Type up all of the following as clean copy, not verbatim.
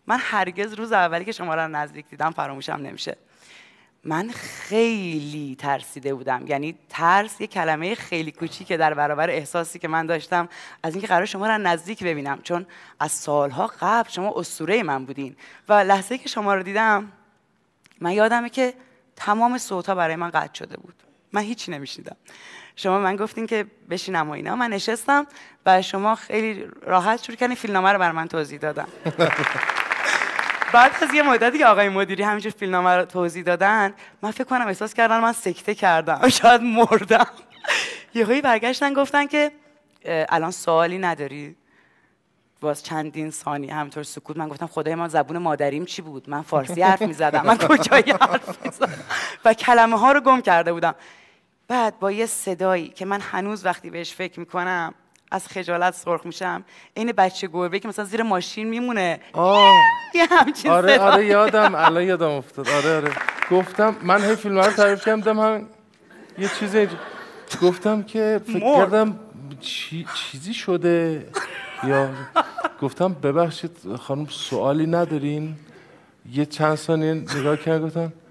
من هرگز روز اولی که شما رو نزدیک دیدم فراموشم نمیشه. من خیلی ترسیده بودم، یعنی ترس یه کلمه خیلی کوچیکه در برابر احساسی که من داشتم از اینکه قرار شما رو نزدیک ببینم، چون از سالها قبل شما اسطوره من بودین و لحظه‌ای که شما رو دیدم من یادمه که تمام صوت‌ها برای من قطع شده بود، من هیچی نمیشنیدم. شما من گفتین که بشینم و اینا، من نشستم و شما خیلی راحت شروع کردین فیلمنامه رو برای من توضیح دادن. بعد از یه مدتی که آقای مدیری همینجور فیلمنامه رو توضیح دادن، من فکر کنم احساس کردم من سکته کردم، شاید مردم. یهویی برگشتن گفتن که الان سوالی نداری؟ باز چندین ثانیه همینطور سکوت. من گفتم خدای من زبون مادریم چی بود؟ من فارسی حرف می‌زدم، من کجایی حرف می‌زدم؟ و کلمه ها رو گم کرده بودم. بعد با یه صدایی که من هنوز وقتی بهش فکر میکنم از خجالت سرخ میشم، این بچه گربه که مثلا زیر ماشین میمونه، یه همچین آره صدا. آره یادم، الان یادم افتاد. آره گفتم من هی فیلم رو تعریف کردم، من یه چیزی گفتم که فکر کردم چیزی شده، یا گفتم ببخشید خانم سوالی ندارین؟ یه چند ثانیه نگاه کردم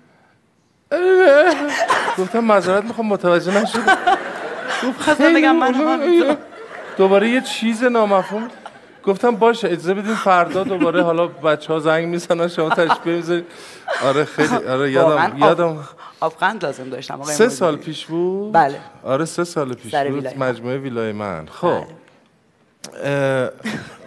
گفتم معذرت میخوام متوجه نشدم. خواستم بگم من دوباره یه چیز نامفهوم. گفتم باشه اجازه بدین فردا دوباره حالا بچه‌ها زنگ میزنن شما تشبیه میذارید. آره خیلی آره یادم آبقند لازم داشتم آقای 3 سال پیش بود. بله آره 3 سال پیش بود، مجموعه ویلای من. خب